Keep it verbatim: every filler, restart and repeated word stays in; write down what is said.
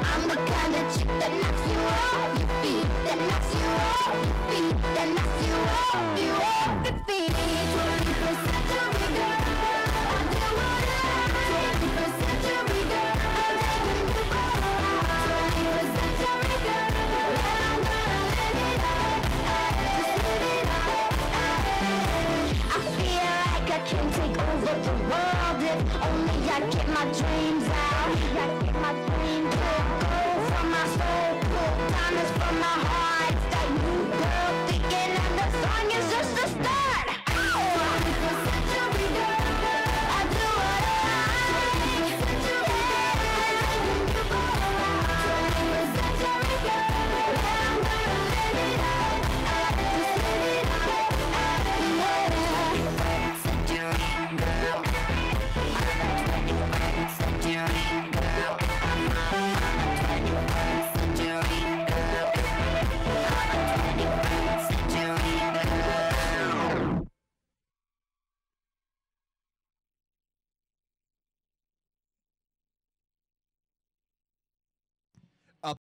I'm the kind of chick that knocks you off your feet, that knocks you off your feet, that knocks you off, you off your feet. twenty-first century girl, I do what I like. twenty-first century girl, I'm taking you for a ride. twenty-first century girl, and I'm gonna live it up, just live it up. I feel like I can take over the world if only I get my dreams out. I get my dreams out. Gold from my soul, pull diamonds from my heart.